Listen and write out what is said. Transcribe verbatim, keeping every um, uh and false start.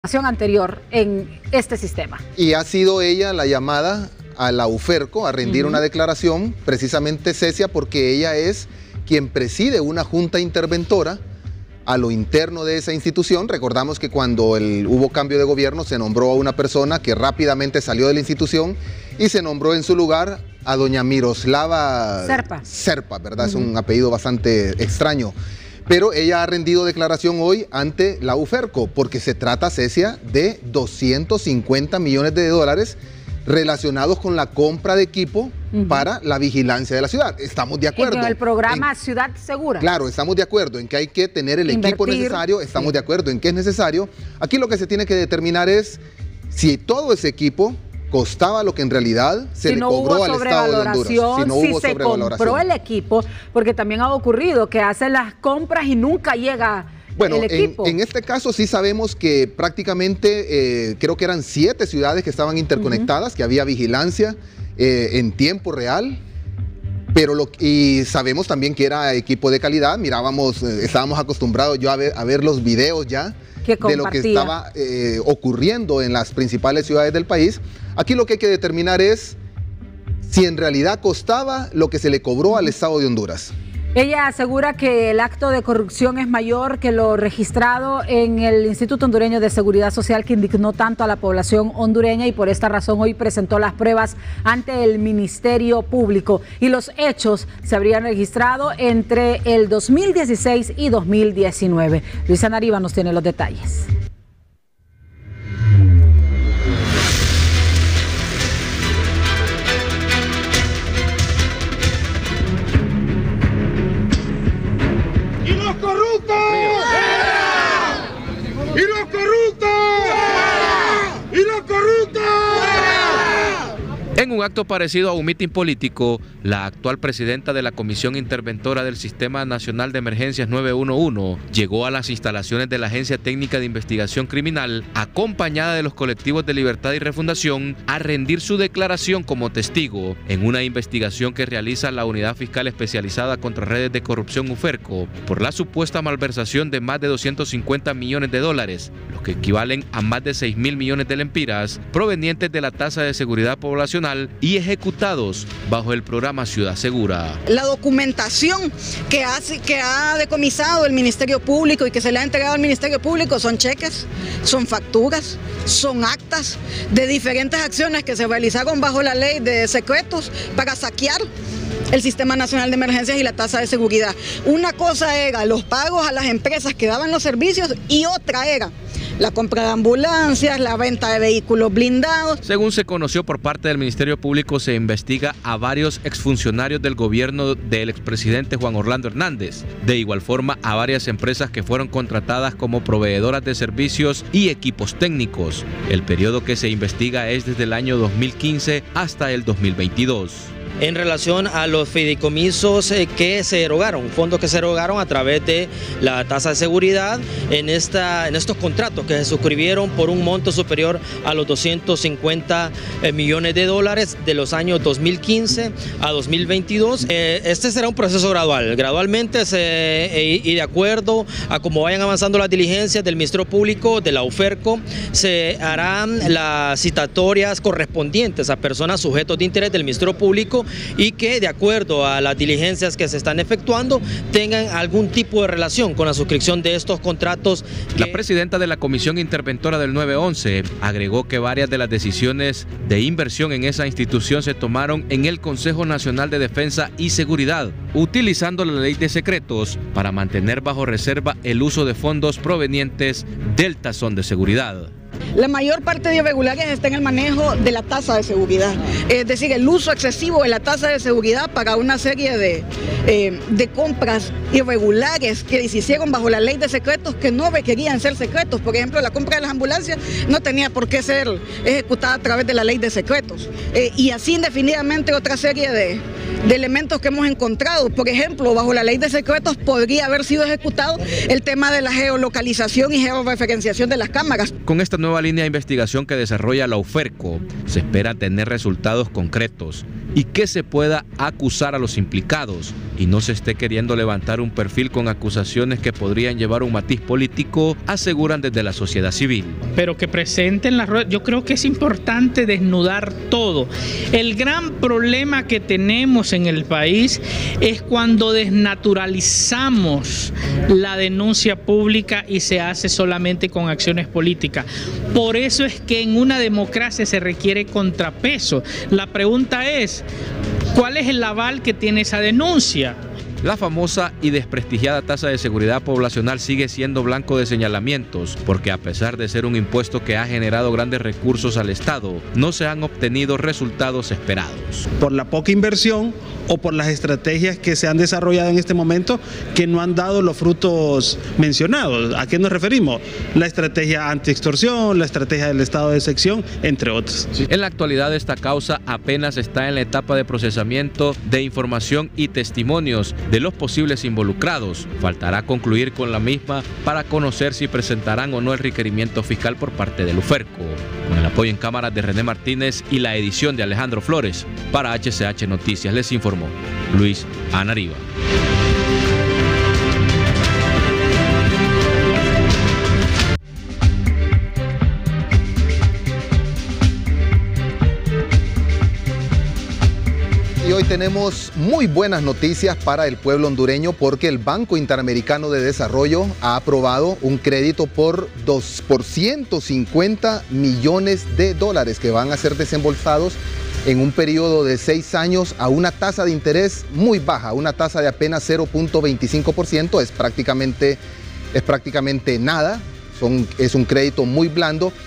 anterior en este sistema. Y ha sido ella la llamada a la UFERCO a rendir uh-huh. una declaración, precisamente Cecia, porque ella es quien preside una junta interventora a lo interno de esa institución. Recordamos que cuando el, hubo cambio de gobierno se nombró a una persona que rápidamente salió de la institución y se nombró en su lugar a doña Miroslava Serpa, Serpa, ¿verdad? Uh-huh. Es un apellido bastante extraño. Pero ella ha rendido declaración hoy ante la UFERCO porque se trata, Cecia, de doscientos cincuenta millones de dólares relacionados con la compra de equipo uh-huh. para la vigilancia de la ciudad. Estamos de acuerdo. En el programa en, Ciudad Segura. Claro, estamos de acuerdo en que hay que tener el Invertir, equipo necesario, estamos sí. de acuerdo en que es necesario. Aquí lo que se tiene que determinar es si todo ese equipo costaba lo que en realidad se si le no cobró al Estado de Honduras. Si no hubo si se compró el equipo, porque también ha ocurrido que hacen las compras y nunca llega bueno, el equipo. En, en este caso sí sabemos que prácticamente eh, creo que eran siete ciudades que estaban interconectadas, uh-huh. que había vigilancia eh, en tiempo real. Pero lo, y sabemos también que era equipo de calidad. Mirábamos, eh, estábamos acostumbrados yo a ver, a ver los videos ya de lo que estaba eh, ocurriendo en las principales ciudades del país. Aquí lo que hay que determinar es si en realidad costaba lo que se le cobró al Estado de Honduras. Ella asegura que el acto de corrupción es mayor que lo registrado en el Instituto Hondureño de Seguridad Social, que indignó tanto a la población hondureña, y por esta razón hoy presentó las pruebas ante el Ministerio Público. Y los hechos se habrían registrado entre el dos mil dieciséis y dos mil diecinueve. Luisa Nariva nos tiene los detalles. En un acto parecido a un mitin político, la actual presidenta de la Comisión Interventora del Sistema Nacional de Emergencias nueve uno uno llegó a las instalaciones de la Agencia Técnica de Investigación Criminal, acompañada de los colectivos de Libertad y Refundación, a rendir su declaración como testigo en una investigación que realiza la Unidad Fiscal Especializada contra Redes de Corrupción UFERCO por la supuesta malversación de más de doscientos cincuenta millones de dólares, los que equivalen a más de seis mil millones de lempiras, provenientes de la tasa de seguridad poblacional y ejecutados bajo el programa Ciudad Segura. La documentación que, hace, que ha decomisado el Ministerio Público y que se le ha entregado al Ministerio Público son cheques, son facturas, son actas de diferentes acciones que se realizaron bajo la ley de secretos para saquear el Sistema Nacional de Emergencias y la tasa de seguridad. Una cosa era los pagos a las empresas que daban los servicios y otra era la compra de ambulancias, la venta de vehículos blindados. Según se conoció por parte del Ministerio Público, se investiga a varios exfuncionarios del gobierno del expresidente Juan Orlando Hernández. De igual forma, a varias empresas que fueron contratadas como proveedoras de servicios y equipos técnicos. El periodo que se investiga es desde el año dos mil quince hasta el dos mil veintidós. En relación a los fideicomisos eh, que se erogaron, fondos que se erogaron a través de la tasa de seguridad en, esta, en estos contratos que se suscribieron por un monto superior a los doscientos cincuenta eh, millones de dólares de los años dos mil quince a dos mil veintidós. Eh, este será un proceso gradual, gradualmente se, eh, y de acuerdo a cómo vayan avanzando las diligencias del Ministerio Público, de la UFERCO, se harán las citatorias correspondientes a personas sujetos de interés del Ministerio Público y que de acuerdo a las diligencias que se están efectuando tengan algún tipo de relación con la suscripción de estos contratos. Que... La presidenta de la Comisión Interventora del nueve once agregó que varias de las decisiones de inversión en esa institución se tomaron en el Consejo Nacional de Defensa y Seguridad, utilizando la ley de secretos para mantener bajo reserva el uso de fondos provenientes del tazón de seguridad. La mayor parte de irregularidades está en el manejo de la tasa de seguridad, es decir, el uso excesivo de la tasa de seguridad para una serie de, eh, de compras irregulares que se hicieron bajo la ley de secretos que no requerían ser secretos. Por ejemplo, la compra de las ambulancias no tenía por qué ser ejecutada a través de la ley de secretos. Eh, y así indefinidamente otra serie de, de elementos que hemos encontrado. Por ejemplo, bajo la ley de secretos podría haber sido ejecutado el tema de la geolocalización y georreferenciación de las cámaras. Con esta nueva línea de investigación que desarrolla la UFERCO, se espera tener resultados concretos y que se pueda acusar a los implicados y no se esté queriendo levantar un perfil con acusaciones que podrían llevar un matiz político, aseguran desde la sociedad civil. Pero que presenten las ruedas, yo creo que es importante desnudar todo. El gran problema que tenemos en el país es cuando desnaturalizamos la denuncia pública y se hace solamente con acciones políticas. Por eso es que en una democracia se requiere contrapeso. La pregunta es, ¿cuál es el aval que tiene esa denuncia? La famosa y desprestigiada tasa de seguridad poblacional sigue siendo blanco de señalamientos, porque a pesar de ser un impuesto que ha generado grandes recursos al Estado, no se han obtenido resultados esperados. Por la poca inversión o por las estrategias que se han desarrollado en este momento que no han dado los frutos mencionados. ¿A qué nos referimos? La estrategia anti-extorsión, la estrategia del estado de excepción, entre otros. En la actualidad esta causa apenas está en la etapa de procesamiento de información y testimonios de los posibles involucrados. Faltará concluir con la misma para conocer si presentarán o no el requerimiento fiscal por parte del UFERCO. Con el apoyo en cámaras de René Martínez y la edición de Alejandro Flores, para H C H Noticias les informó Luis Anariva. Y hoy tenemos muy buenas noticias para el pueblo hondureño porque el Banco Interamericano de Desarrollo ha aprobado un crédito por, dos, por ciento cincuenta millones de dólares que van a ser desembolsados en un periodo de seis años a una tasa de interés muy baja, una tasa de apenas cero punto veinticinco por ciento, es prácticamente, es prácticamente nada, son, es un crédito muy blando.